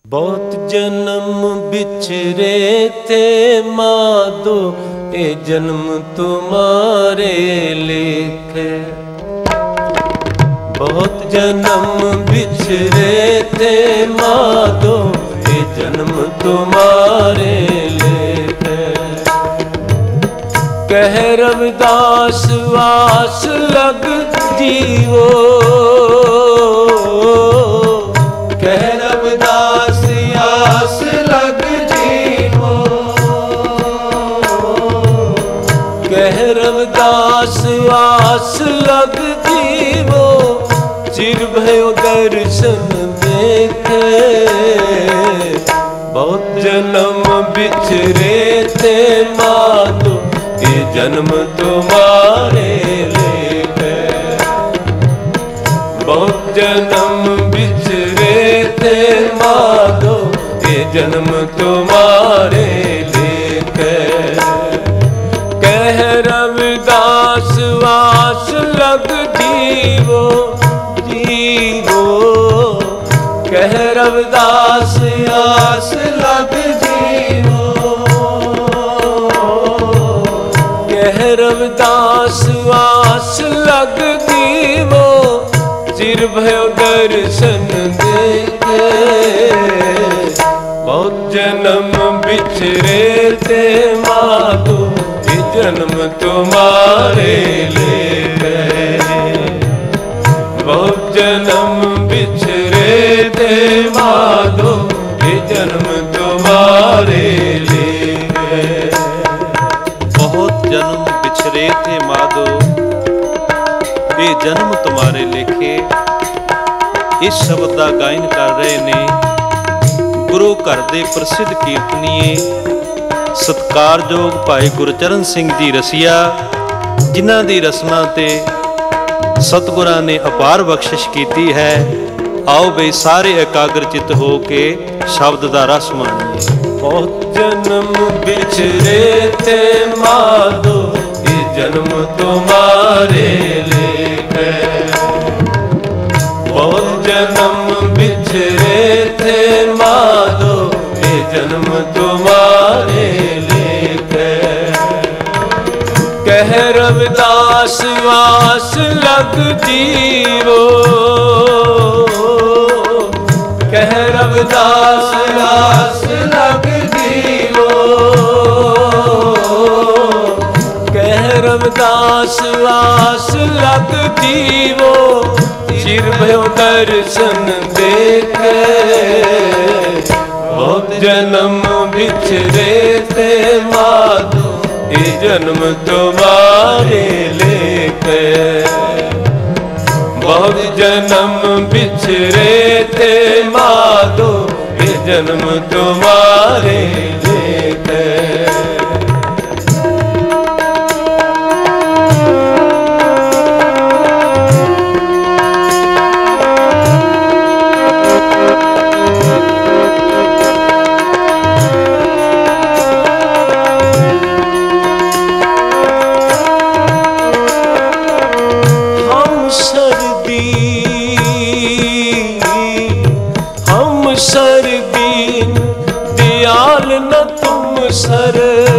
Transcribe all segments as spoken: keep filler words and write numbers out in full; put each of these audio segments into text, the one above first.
बहुत जन्म बिछरे थे माधो, ये जन्म तुम्हारे लेखे। बहुत जन्म बिछरे थे माधो, ये जन्म तुम्हारे लेखे। कह रविदास वास लग जीवो, कह रविदास आस लग जीवो, कह रविदास आस लग जीवो। चिर भयो दर्शन देखे, बहुत जन्म बिछरे थे माधो, ये जन्म तुम्हारे लेखे। बहुत जन्म बिछरे थे माधो, ये जन्म तुम्हारे लेखे। कह रविदास वास लग जीवो, जीवो। कह रविदास आस लग जीवो, कह रविदास आस लग जीवो। चिर भयो दर्शन देखे, बहुत जन्म बिछरे थे माधो, ये जन्म तुम्हारे लेखे। बहुत जन्म बिछरे थे माधो, ये जन्म तुम्हारे लेखे। बहुत जन्म बिछरे थे माधो, ये जन्म तुम्हारे लेखे। इस शब्द का गायन कर रहे ने गुरु घर दे प्रसिद्ध कीर्तनीय सत्कारयोग भाई गुरचरण सिंह जी रसिया, जिन्हां दी रसना ते सतगुरां ने अपार बख्शिश कीती है। आओ बई सारे एकाग्रचित हो के शब्द दा रस मानिए। बहुत जन्म बिछरे थे माधो, ये जन्म तुम्हारे लेखे। बहुत जन्म बिछरे थे माधो, ये जन्म तुम्हारे लेखे। कह रविदास वास लग जीवो, कह रविदास वास लग जीवो। कह रविदास वास लग जीवो। चिर भयो दर्शन देखे, बहुत जन्म बिछरे थे माधो, ये जन्म तुम्हारे लेखे। बहुत जन्म बिछरे थे माधो, ये जन्म तुम्हारे लेखे। सरदीन दयाल न तुम सर,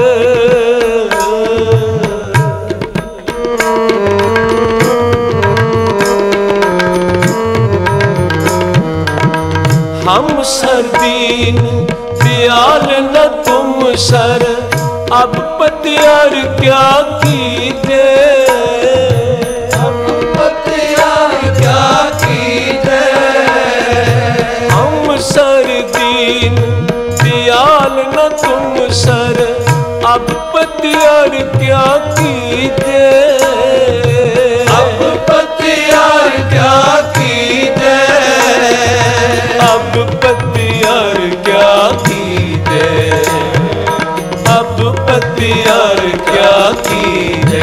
हम सरदीन दयाल न तुम सर। अब पतियार क्या कीजे, अब पतियार क्या कीजे। हम सरदीन दयाल न तुम सर, अब पतियार क्या कीजे। अब पतियार क्या कीजे, अब पतियार क्या कीजे। अब पतियार क्या कीजे।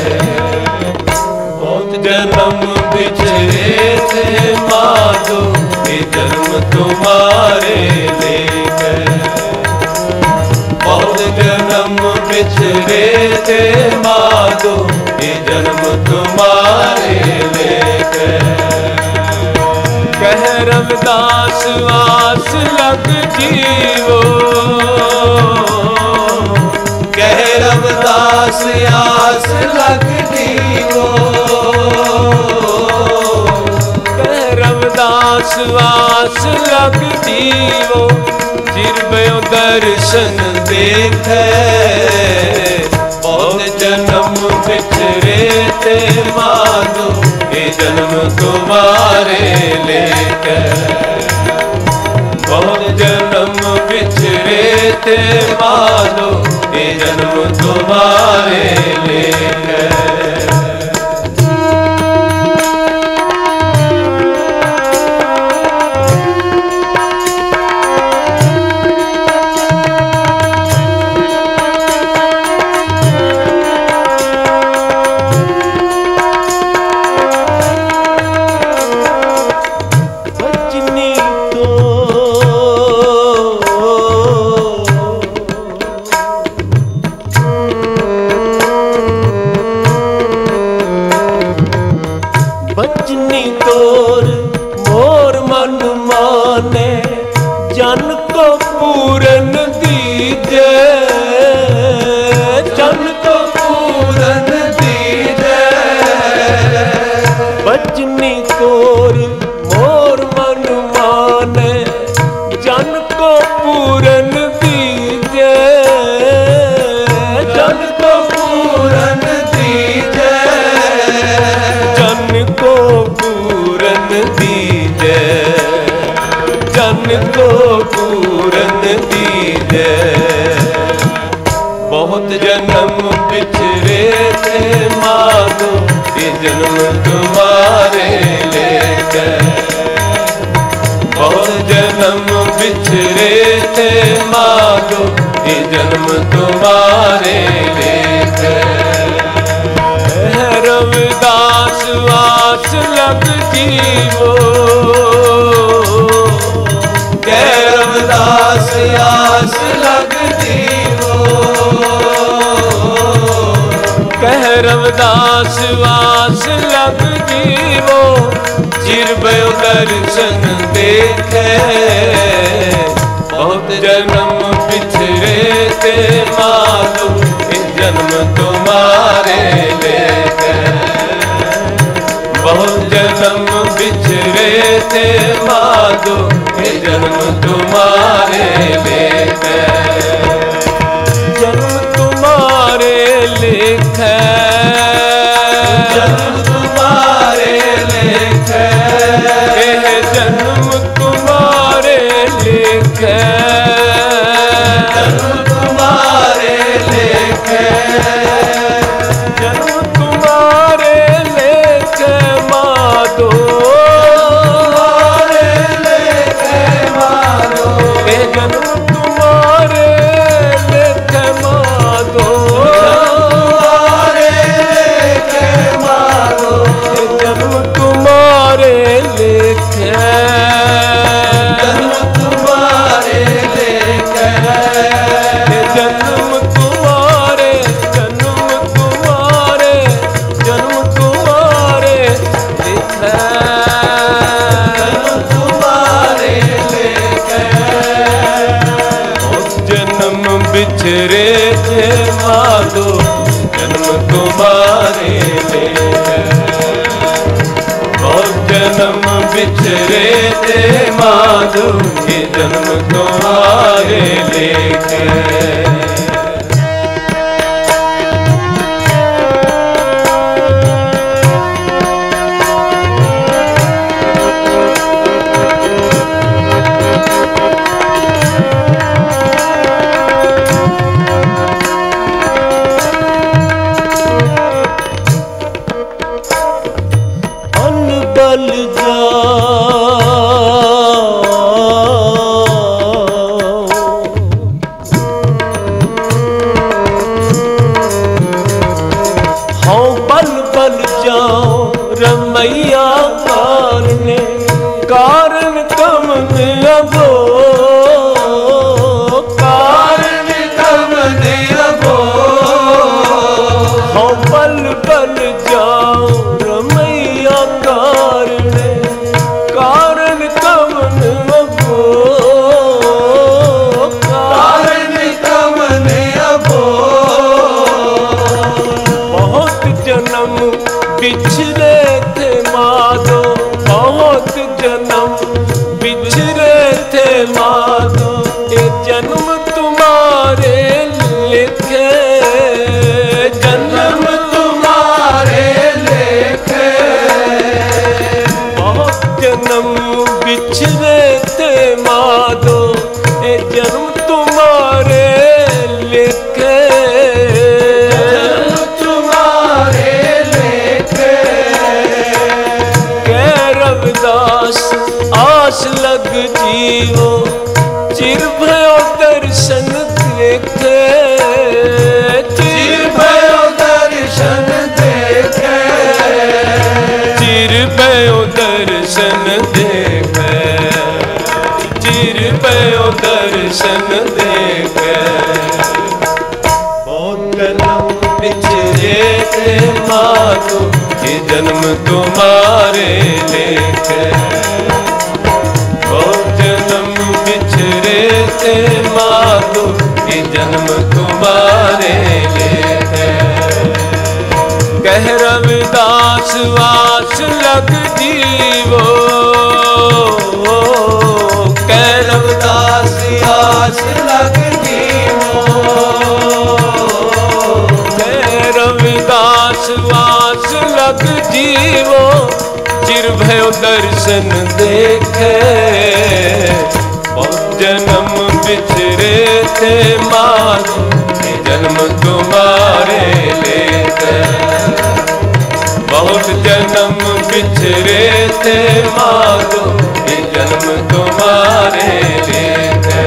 बहुत जन्म बिछरे थे माधो, ये जन्म तुम्हारे लेखे। बहुत जन्म बिछरे थे माधो, ये जन्म तुम्हारे लेखे। कह रविदास आस लग जीवो, कह रविदास आस लग जीवो, कह रविदास आस लग जीवो, जिरबयो दर्शन देखे, बहुत जन्म बिछरे ते माधो, ये जन्म तुम्हारे लेकर, बहुत जन्म बिछरे ते माधो, ये जन्म तुम्हारे लेकर। बचनी तोर मोर मन माने, जन को पूरन दीजे, जन को पूरन दीजे, बचनी तोर मोर मन माने, जन को पूरन दीजे, जन को पूरन दीजे, जन को पूरन दीजे, जन को पूरन दीजे। बहुत जन्म बिछरे थे माधो, ये जन्म तुम्हारे लेकर, बहुत जन्म बिछरे थे माधो, ये जन्म तुम्हारे लेकर। रविदास आस लग जीवो, कह रविदास आस लग जीवो, कह रविदास आस लग जीवो, जिरबयो दर्शन देखे, बहुत जन्म बिछरे ते माधो, ये जन्म तुम्हारे लेकर, बहुत जन्म बिछरे थे माधो, ये जन्म तुम्हारे लेकर, जन्म तुम्हारे लेकर, जन्म तुम्हारे लेकर, ये जन्म तुम्हारे लेकर, जन्म तुम्हारे लेकर, जन्म तुम्हारे लेकर माधो, तुम्हारे लेकर माधो, ये जन्म तुम्हारे लेकर माधो, तुम्हारे लेकर माधो, ये जन्म तुम्हारे लेकर, जन्म तुम्हारे लेकर, ये जन्म तुम्हारे, जन्म तुम्हारे, जन्म तुम्हारे लेकर, जन्म तुम्हारे लेकर। बहुत जन्म बिछरे थे माधो, जन्म तुम्हारे लेकर, बहुत जन्म बिछरे थे माधो, ये जन्म तुम्हारे लेकर। अनबल जा माधो ये जन्म तुम्हारे लिखे, जन्म तुम्हारे लिखे। बहुत जन्म बिछड़े थे माधो ये जन्म तुम्हारे लिखे, जन्म तुम्हारे लिखे। कह रविदास आस लग जीवो चिर भयो दर्शन देखे, चिर भयो दर्शन देखे, चिर भयो दर्शन देखे, चिर भयो दर्शन देखे। बहुत जन्म बिछड़े थे माधो ये जन्म तुम्हारे लेके, बहुत जन्म बिछड़े थे माधो ये जन्म तुम्हारे लेके। कह रविदास वास लग जीवो, कह रविदास आस लग जीवो, कह रविदास वास लग जीवो चिर भयो दर्शन देखे। बहुत जन्म बिछड़े थे माधो ये जन्म तुम्हारे लेके, बहुत जन्म बिछड़े थे माधो ये जन्म तुम्हारे लेके।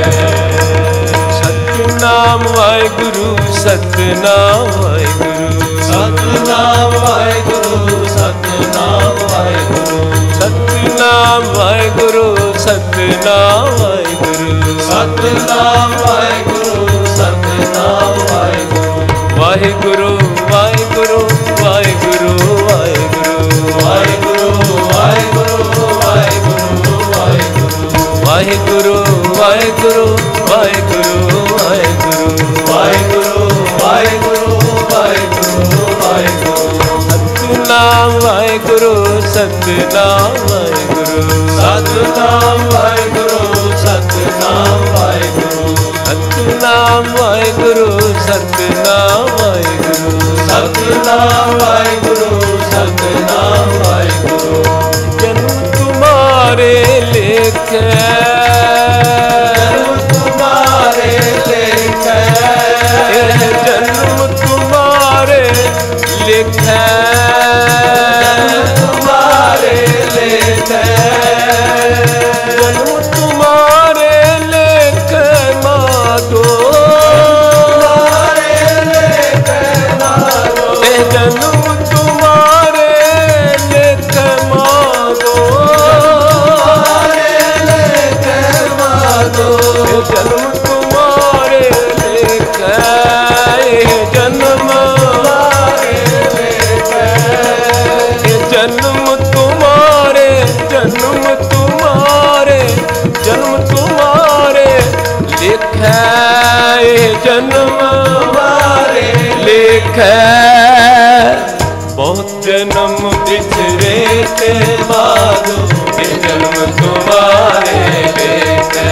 सतनाम वाहिगुरु सतनाम वाहिगुरु, सतनाम वाहिगुरु सतनाम वाहिगुरु, सतनाम वाहिगुरु सतनाम वाहिगुरु, सतनाम वाहिगुरु सतनाम वाहिगुरु। वाहिगुरु वाहिगुरु वाहिगुरु वाहिगुरु, वाहिगुरु वाहिगुरु वाहिगुरु वाहिगुरु, वाहिगुरु वाहिगुरु वाहिगुरु वाहिगुरु, वाहिगुरु वाहिगुरु वाहिगुरु वाहिगुरु। सतनाम वाहिगुरु सतनाम वाहिगुरु, सतनाम वाहिगुरु सतनाम वाहिगुरु, सतनाम वाहिगुरु सतनाम वाहिगुरु, सतनाम वाहिगुरु सतनाम वाहिगुरु। जन्म तुम्हारे लेके, जन्म तुम्हारे लेके, जन्म तुम्हारे लेके, जन्म तुम्हारे लेके, जन्म तुम्हारे लेके माधो, तुम्हारे लेके माधो, जन्म तुम्हारे लेके माधो, तुम्हारे लेके माधो, जन्म तुम्हारे लेके, जन्म तुम्हारे लेके, जन्म तुम्हारे, जन्म तुम्हारे, जन्म तुम्हारे लिखे, जन्म तुम्हारे लिखे। बहुत जन्म बिछड़े थे माधो ये जन्म तुम्हारे लेके,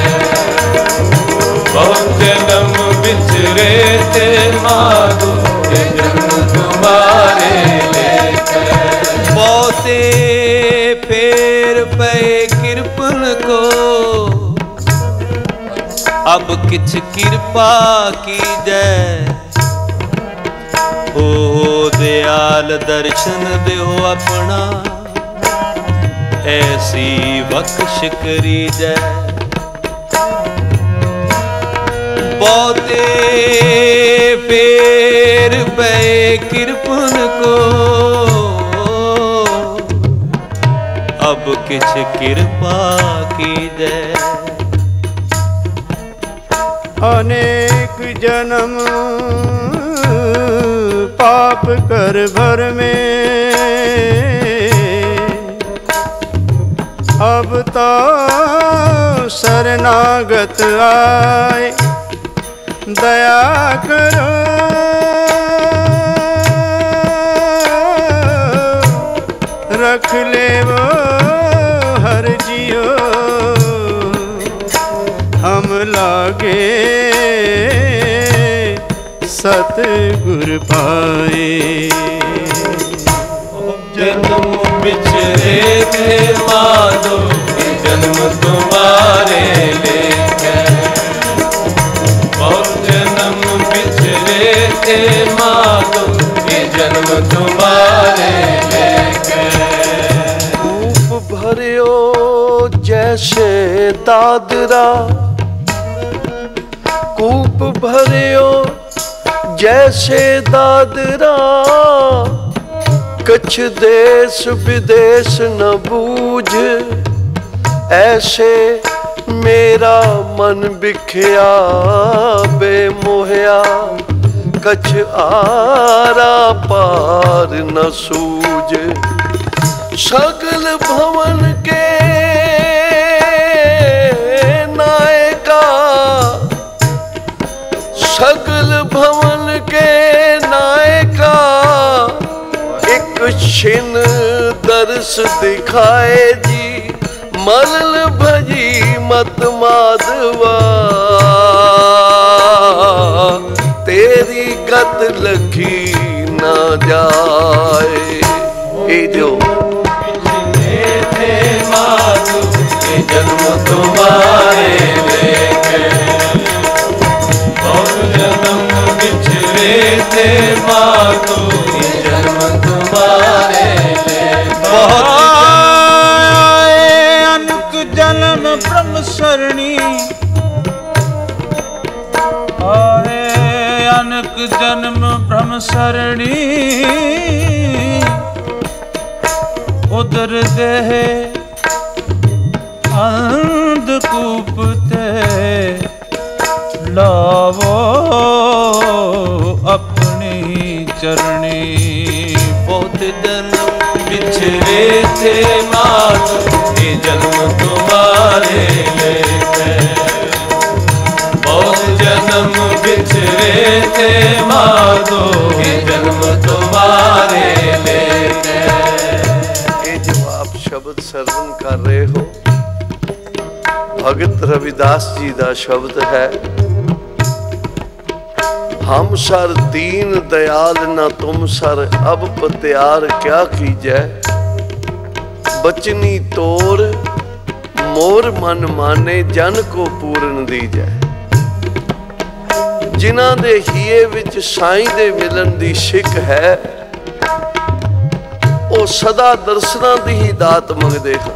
बहुत जन्म बिछड़े थे माधो ये जन्म तुम्हारे लेके। बहुते फेर पे कृपन को अब किछ कृपा की जय, हो दयाल दर्शन दो अपना ऐसी बख्श करी जय। बहुते फेर पे कृपन को अब किछ कृपा की जय। अनेक जन्म पाप कर भर में अब तो शरणागत आए दया करो। रख ले वो हर जियो हम लागे सतगुर पाए। जन्म बिछरे थे माधो जन्म तुम्हारे लेके, बहुत जन्म बिछरे थे माधो ये जन्म तुम्हारे लेके। कूप भरियो जैसे दादरा, कूप भरियो जैसे दादरा, कछ देश विदेश न बूझ, ऐसे मेरा मन बिखया बेमोहया, कछ आरा पार न सूझ। सगल भवन के नायका, सगल भवन के नायका, एक छिन दर्श दिखाए जी, मलल भजी मत माधवा, तेरी गत लखी न जाए। ए जो माधो ये जन्म तुम्हारे लेके, बहुत जन्म बिछड़े थे माधो ये जन्म तुम्हारे लेके। आए अनक जन्म ब्रह्म सरणी, आए अनक जन्म ब्रह्म सरणी, उदर देह अंधकूप ते लावो अपनी चरणी। बहुत जन्म बिछड़े थे माधो ये जन्म तुम्हारे लेके, बहुत जन्म बिछड़े थे माधो ये जन्म तुम्हारे लेके। ये जो आप शब्द सरवण कर रहे हो, भगत रविदास जी का शब्द है। हम सर दीन दयाल न तुम सर, अब पत्यार क्या कीजै, बचनी तोर मोर मन माने, जन को पूਰਨ दीजै। जिन्हां दे हीए विच साईं दे मिलन दी सिक है, ਉਹ ਸਦਾ ਦਰਸ਼ਨਾਂ ਦੀ ਹੀ ਦਾਤ ਮੰਗਦੇ ਹਨ।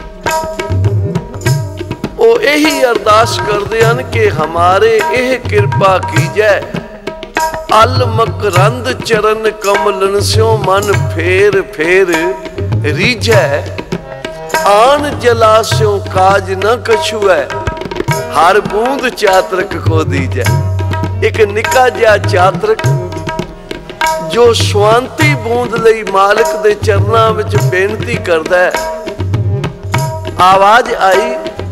ਉਹ ਇਹੀ ਅਰਦਾਸ ਕਰਦੇ ਹਨ ਕਿ ਹਮਾਰੇ ਇਹ ਕਿਰਪਾ ਕੀਜੈ, ਅਲ ਮਕਰੰਦ ਚਰਨ ਕਮਲਨ ਸਿਓ ਮਨ ਫੇਰ ਫੇਰ ਰੀਝੈ, ਆਨ ਜਲਾਸਿਓ ਕਾਜ ਨ ਕਛੂਐ, ਹਰ ਬੂੰਦ ਚਾਤਰਕ ਕੋ ਦੀਜੈ। ਇੱਕ ਨਿੱਕਾ ਜਿਹਾ ਚਾਤਰਕ ਜੋ ਸ਼ਵਾਂਤੀ ਬੂੰਦ ਲਈ ਮਾਲਕ ਦੇ ਚਰਨਾਂ ਵਿੱਚ ਬੇਨਤੀ ਕਰਦਾ ਹੈ। ਆਵਾਜ਼ ਆਈ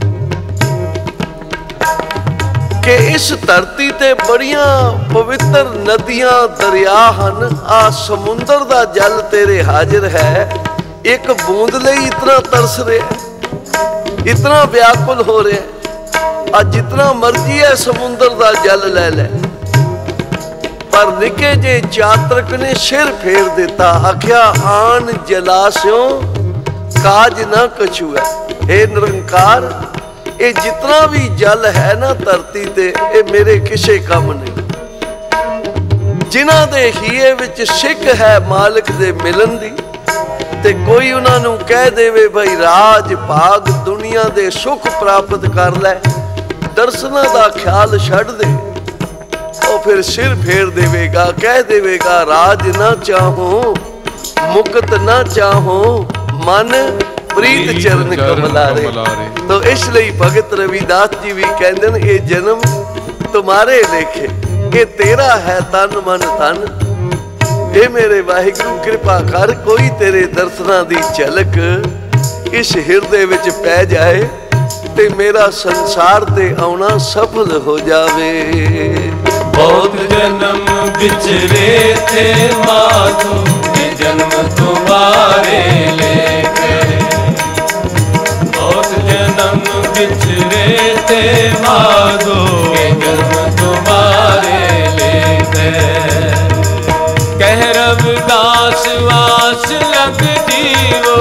ਕਿ ਇਸ ਧਰਤੀ ਤੇ ਬੜੀਆਂ ਪਵਿੱਤਰ ਨਦੀਆਂ ਦਰਿਆ ਹਨ, ਆ ਸਮੁੰਦਰ ਦਾ ਜਲ ਤੇਰੇ ਹਾਜ਼ਰ ਹੈ, ਇੱਕ ਬੂੰਦ ਲਈ ਇਤਨਾ ਤਰਸ ਰਿਹਾ, ਇਤਨਾ ਵਿਆਕੁਲ ਹੋ ਰਿਹਾ, ਆ ਜਿਤਨਾ ਮਰਜ਼ੀ ਹੈ ਸਮੁੰਦਰ ਦਾ ਜਲ ਲੈ ਲੈ। पर निके जे चातरक ने सिर फेर देता, आख्या आन जलास्यों काज न कछु है। हे निरंकार, ये जितना भी जल है ना धरती ते, ये मेरे किसे कम नहीं। जिन्हां दे हीए विच सिक है मालिक दे मिलन दी, ते कोई उन्हां नूं कह देवे भाई राज भाग दुनिया दे सुख प्राप्त कर लै, दर्शनां दा ख्याल छड़ दे, फिर सिर फेर देवेगा, कह देवेगा राज ना चाहो मुक्त ना चाहो, मन प्रीत चरण कमलारे। तो इसलिए भगत रविदास जी भी कहते हैं ये जन्म तुम्हारे लेखे, ये तेरा है तन मन धन। ये मेरे वाहिगुरु कृपा कर, कोई तेरे दर्शना दी झलक इस हिरदे विच पै जाए, ते मेरा संसार ते आउणा सफल हो जावे। बहुत जन्म बिछड़े थे माधो ये जन्म तुम्हारे लेके, बहुत जन्म बिछड़े थे माधो, ये जन्म तुम्हारे लेते। कह रविदास वास लग जीवो,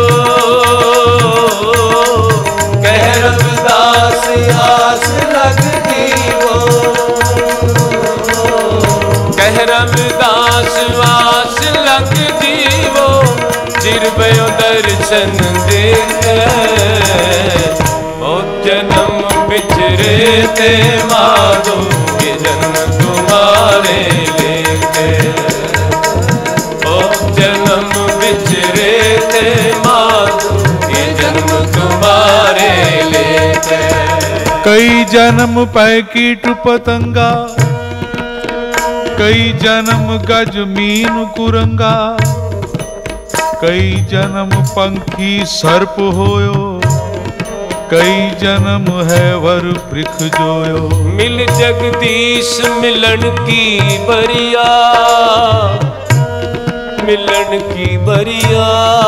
कह रविदास आस लग जीवो, कह रविदास वास लग जीवो, चिरबयो दर्शन देते। ओ जन्म बिछड़े थे माधो, ये जन्म तुम्हारे लेके। ओ जन्म बिछड़े थे माधो, ये जन्म तुम्हारे लेके। कई जन्म पैकीट पतंगा, कई जन्म गज मीन कुरंगा, कई जन्म पंखी सर्प होयो, कई जन्म है वर वृक्ष जोयो। मिल जगदीश मिलन की बरिया, मिलन की बरिया,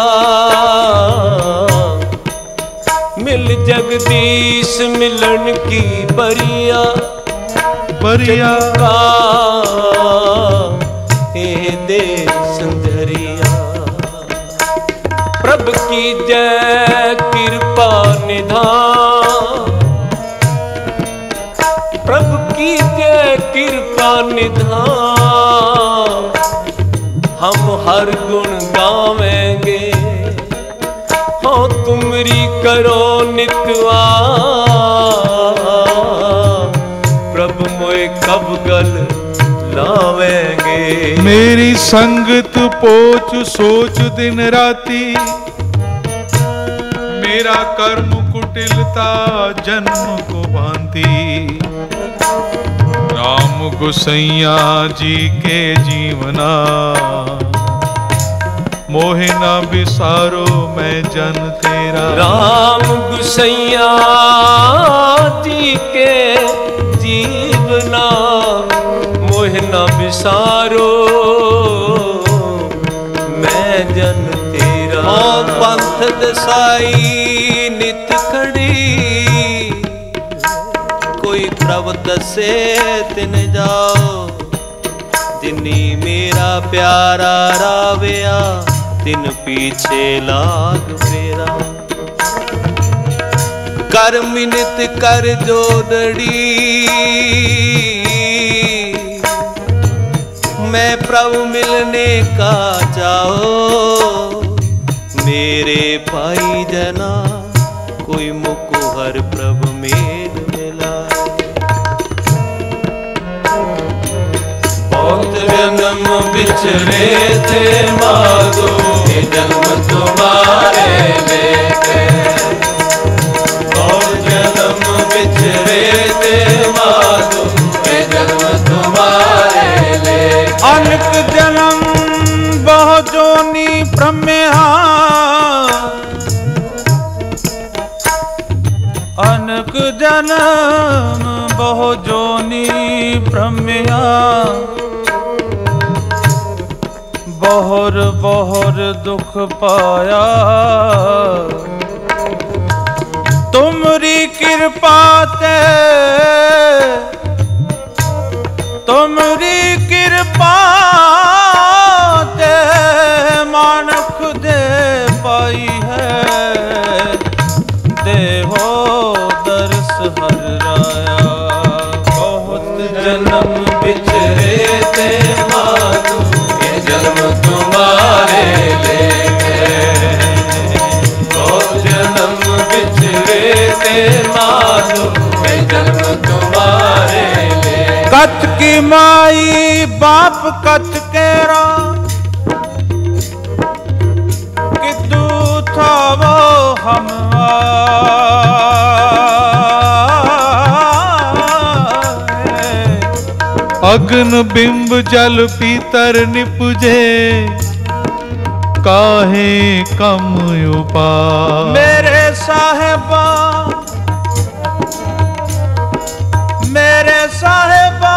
मिल जगदीश मिलन की बरिया, बरिया का ए दे संधरिया। प्रभु की जय कृपा निधान, प्रभु की जय कृपा निधान, हम हर गुण गावेंगे। हो तुमरी करो नितवान, प्रभु मोए कब गल लावेंगे। मेरी संगत पोच सोच दिन राती, मेरा कर्म कुटिलता जन्म को भांति। राम गुसैया जी के जीवना, मोहे ना बिसारो मैं जन तेरा। राम गुसैया जी के जीवना, मोहे ना बिसारो मैं जन तेरा। ओ पंथ दसाई नित खड़ी, कोई प्रभ दसे तिन जाओ। जिनी मेरा प्यारा राविया, तिन पीछे लाग फेरा। कर मिनत कर जोदड़ी, मैं प्रभु मिलने का चाहो। मेरे भाई जना कोई मुकुहर प्रभु मेल मिला। बहुत जन्म बिछड़े थे माधो, ये जन्म तुम्हारे लेके। बहुत जन्म बिछड़े थे माधो, ये जन्म तुम्हारे लेके। अनक जन्म बहु जोनी ब्रह्म्या, अनक जन्म बहु जोनी ब्रह्म्या। बहुर बहुर दुख पाया, तुमरी कृपा ते, तुमरी कृपा ते मानख दे पाई है। देहो दर्श हर राया, बहुत जन्म बिछड़े थे माधो, ये जन्म तुम्हारे लेके। बहुत जन्म बिछड़े थे माधो, ये जन्म तुम्हारे लेके। कच की माई बाप कच केरा, कितू था वो हम अग्न बिंब जल पीतर निपुजे, काहे कम उपा। मेरे साहेबा, मेरे साहेबा,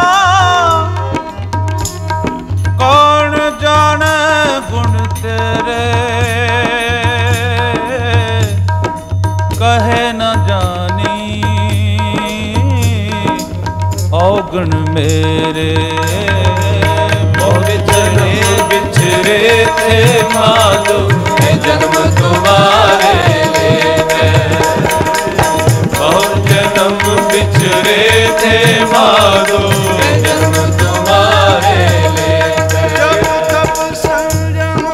कौन जाने गुण तेरे, कहे न जानी औगण मेरे बहुत जन्म बिछड़े थे माधो ये जन्म तुम्हारे लिए बहुत जन्म बिछड़े थे माधो ये जन्म तुम्हारे लिए जब तब संयम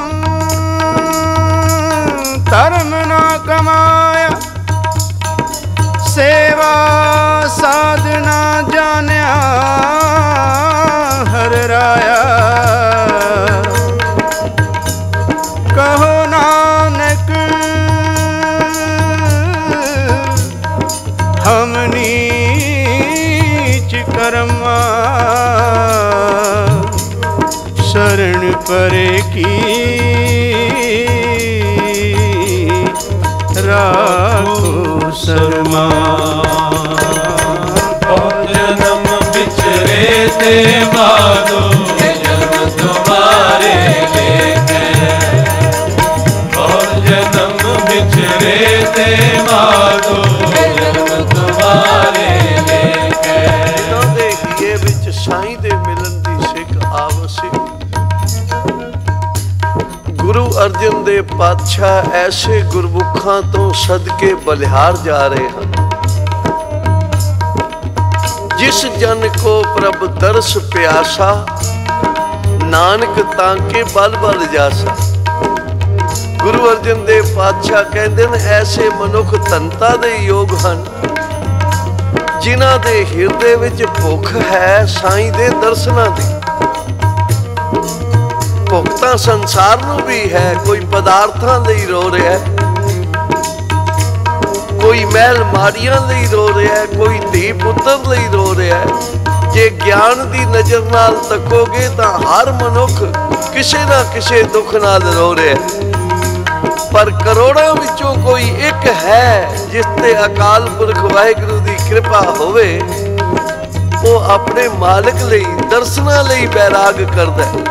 धर्म न कमाया सेवा साधना जान्या हर राया कहो नानक हम नीच कर्मा शरण परे की राखो शर्मा बहुत जन्म बिछड़े थे माधो ये जन्म तुम्हारे लिए बहुत जन्म बिछड़े थे माधो ये जन्म तुम्हारे लिए ਜਿਨ੍ਹਾਂ ਦੇ ਹੀਏ ਵਿੱਚ ਸਾਈਂ ਦੇ ਮਿਲਣ ਦੀ ਸਿੱਖ ਆਵਸਿਕ ਗੁਰੂ ਅਰਜਨ ਦੇ ਪਾਤਸ਼ਾਹ ਐਸੇ ਗੁਰਮੁਖਾਂ ਤੋਂ ਸਦਕੇ ਬਲਿਹਾਰ ਜਾ ਰਹੇ ਹਨ ਜਿਸ ਜਨ ਕੋ ਪ੍ਰਭ ਦਰਸ ਪਿਆਸਾ ਨਾਨਕ ਤਾਂ ਕੇ ਬਲ ਬਲ ਜਾਸਾ। ਗੁਰੂ ਅਰਜਨ ਦੇਵ ਪਾਤਸ਼ਾਹ ਕਹਿੰਦੇ ਨੇ ਐਸੇ ਮਨੁੱਖ ਧਨਤਾ ਦੇ ਯੋਗ ਹਨ ਜਿਨ੍ਹਾਂ ਦੇ ਹਿਰਦੇ ਵਿੱਚ ਭੁੱਖ ਹੈ ਸਾਈਂ ਦੇ ਦਰਸ਼ਨਾਂ ਦੀ। ਭੁੱਖ ਤਾਂ ਸੰਸਾਰ ਨੂੰ ਵੀ ਹੈ, ਕੋਈ ਪਦਾਰਥਾਂ ਲਈ ਰੋ ਰਿਹਾ ਹੈ, ਕੋਈ ਮਹਿਲ ਮਾੜੀਆਂ ਲਈ ਰੋ ਰਿਹਾ ਹੈ, ਕੋਈ ਧੀ ਪੁੱਤਰ ਲਈ ਰੋ ਰਿਹਾ ਹੈ। ਜੇ ਗਿਆਨ ਦੀ ਨਜ਼ਰ ਨਾਲ ਤੱਕੋਗੇ ਤਾਂ ਹਰ ਮਨੁੱਖ ਕਿਸੇ ਨਾ ਕਿਸੇ ਦੁੱਖ ਨਾਲ ਰੋ ਰਿਹਾ ਹੈ। ਪਰ ਕਰੋੜਾਂ ਵਿੱਚੋਂ ਕੋਈ ਇੱਕ ਹੈ ਜਿਸ ਤੇ ਅਕਾਲ ਪੁਰਖ ਵਾਹਿਗੁਰੂ ਦੀ ਕਿਰਪਾ ਹੋਵੇ, ਉਹ ਆਪਣੇ ਮਾਲਕ ਲਈ ਦਰਸ਼ਨਾਂ ਲਈ ਬੈਰਾਗ ਕਰਦਾ ਹੈ।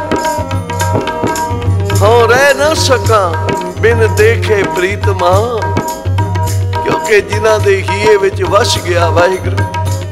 ਹੋ ਰਹਿ ਨਾ ਸਕਾਂ ਬਿਨ ਦੇਖੇ ਪ੍ਰੀਤਮਾ, ਕਿਉਂਕਿ ਜਿਨ੍ਹਾਂ ਦੇ ਹੀਏ ਵਿੱਚ ਵਸ ਗਿਆ ਵਾਹਿਗੁਰੂ।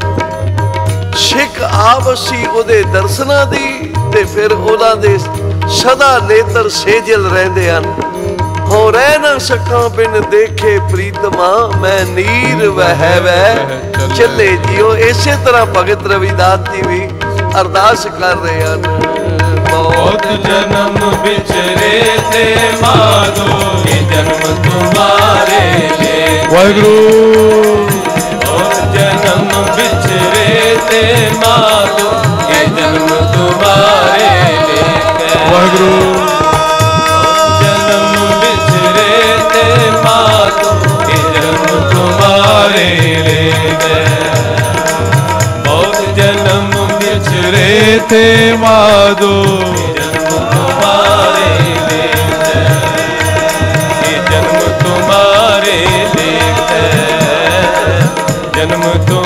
ਸਿੱਖ ਆਵਸੀ ਉਹਦੇ ਦਰਸ਼ਨਾਂ ਦੀ ਤੇ ਫਿਰ ਉਹਨਾਂ ਦੇ ਸਦਾ ਨੇਤਰ ਸੇਜਲ ਰਹਿੰਦੇ ਹਨ। ਹੋ ਰਹਿ ਨਾ ਸਕਾਂ ਬਿਨ ਦੇਖੇ ਪ੍ਰੀਤਮਾ, ਮੈਂ ਨੀਰ ਵਹਿ ਵਹਿ ਚੱਲੇ ਜੀਓ। ਇਸੇ ਤਰ੍ਹਾਂ ਭਗਤ ਰਵਿਦਾਸ ਜੀ ਵੀ ਅਰਦਾਸ ਕਰ ਰਹੇ ਹਨ। बहुत जन्म बिछड़े थे माधो ये जन्म तुम्हारे लिए वाहिगुरु। बहुत जन्म बिछड़े थे माधो ये जन्म तुम्हारे लिए वाहिगुरु। जन्म बिछड़े थे माधो ये जन्म तुम्हारे लिए बहुत जन्म बिछड़े थे माधो जन्म तुम्हारे लिए ये जन्म तुम्हारे लिए जन्म तुम